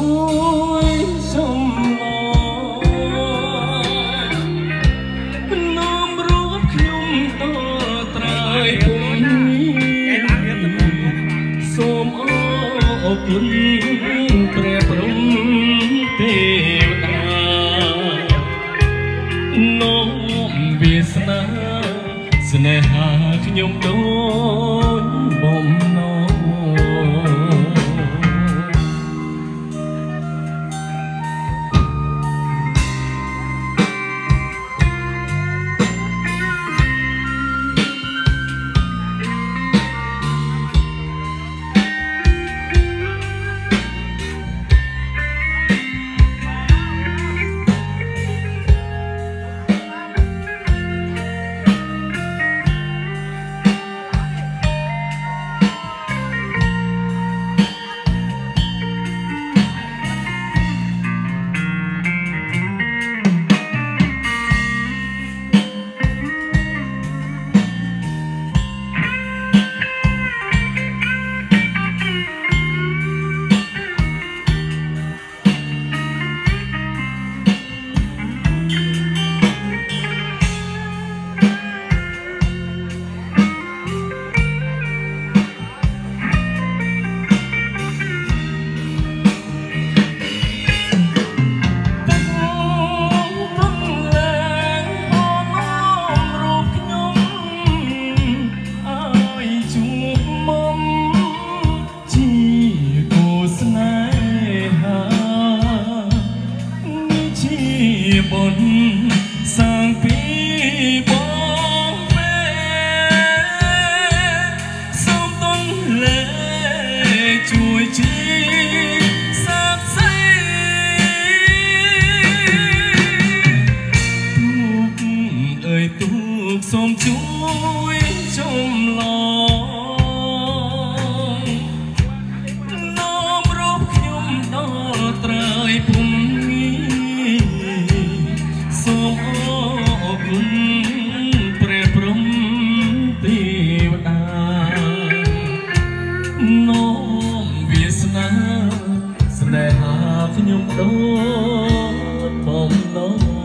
ជួយសុំឡនោមរួបខ្ញុំតត្រើយពុំសូមអរគុណព្រះព្រំទេវតានោមវាសនាស្នេហាខ្ញុំដូចបំណងបុណ្យសាងពីបងពេលសូមទុនលេជួយជីសាបស្អីទូកអើយទូកសូមជួយចំឡងនោមរូបខ្ញុំដល់ត្រើយពុំសូមអរគុណព្រះព្រំទេវតានោមវាសនាស្នេហាខ្ញុំដូចបំណង